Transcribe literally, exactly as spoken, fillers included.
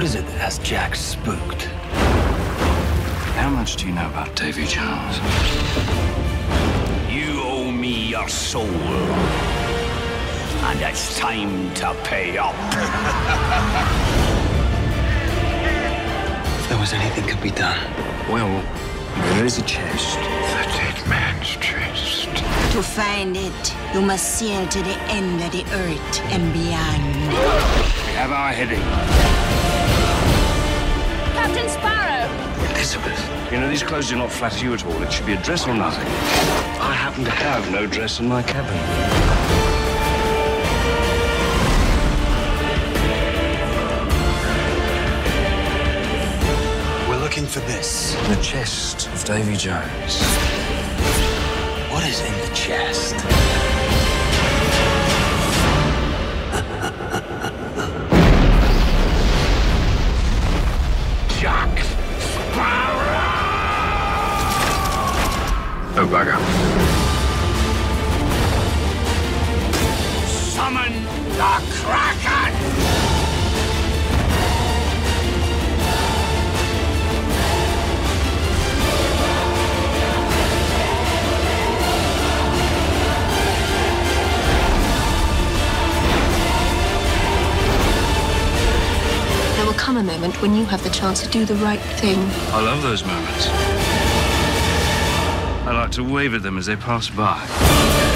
is it that has Jack spooked? How much do you know about Davy Jones? You owe me your soul. And it's time to pay up. If there was anything could be done. Well, there is a chest. The dead man's chest. To find it, you must sail to the end of the earth and beyond. We have our heading. Captain Sparrow! Elizabeth, you know, these clothes do not flatter you at all. It should be a dress or nothing. I happen to have no dress in my cabin. We're looking for this. The chest of Davy Jones. What is in the chest? Jack Sparrow! Oh, bugger. Summon the Kraken! There will come a moment when you have the chance to do the right thing. I love those moments. I like to wave at them as they pass by.